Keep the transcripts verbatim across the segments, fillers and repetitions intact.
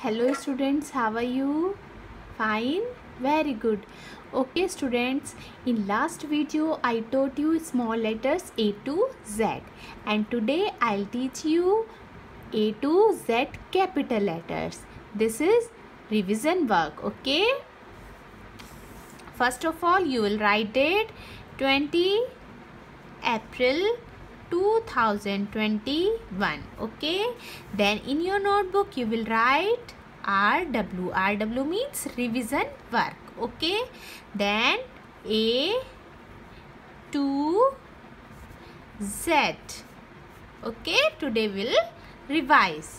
Hello students, how are you? Fine? Very good. Okay students, in last video I taught you small letters A to Z, and today I'll teach you A to Z capital letters. This is revision work, okay? First of all, you will write date twentieth April two thousand twenty-one, okay? Then in your notebook you will write R W. R W means revision work, okay? Then A to Z, okay? Today we'll revise.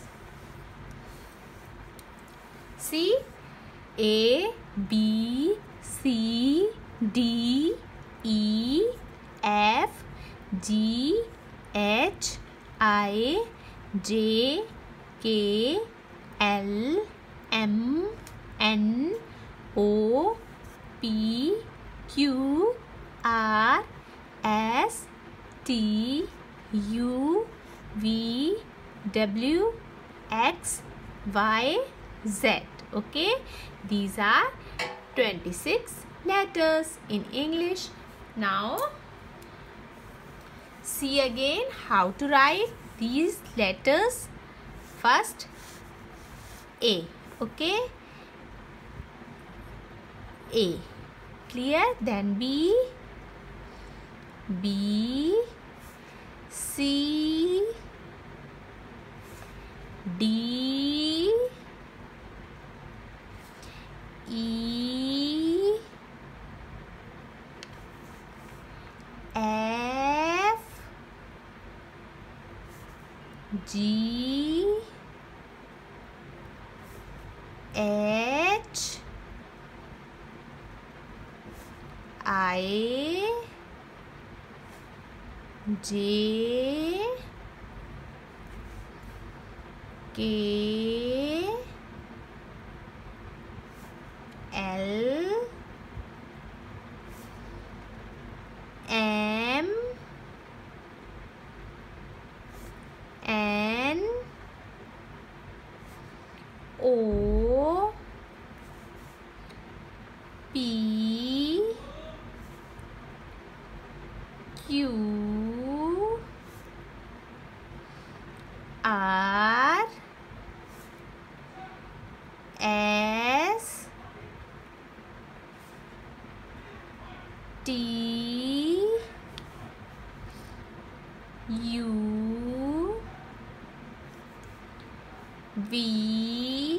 See, A, B, C, D, E, F, G, H, I, J, K, L, M, N, O, P, Q, R, S, T, U, V, W, X, Y, Z. Okay, these are twenty-six letters in English. Now see again how to write these letters. First A, okay? A, clear? Then B, B, C, D, E, F, G, H, I, J, K, L, M, N, O, P, Q, R, S, T, U, V,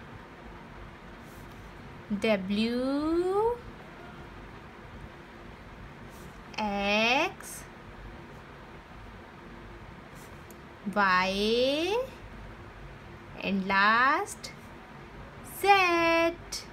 W, X, Y, and last Z.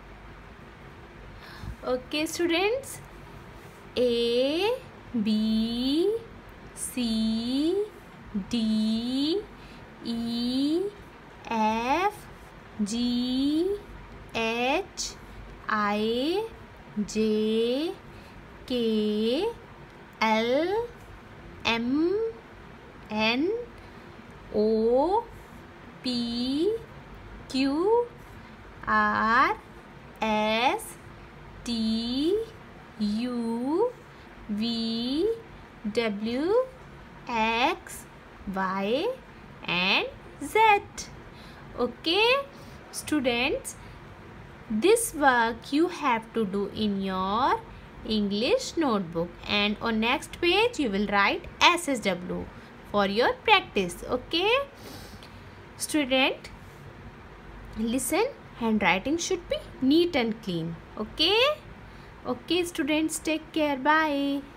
Okay students, A, B, C, D, E, F, G, H, I, J, K, L, M, N, O, P, Q, R, S, T, U, V, W, X, Y, and Z. Okay students, this work you have to do in your English notebook, and on next page you will write S S W for your practice. Okay student, listen, handwriting should be neat and clean. Okay okay students, take care. Bye.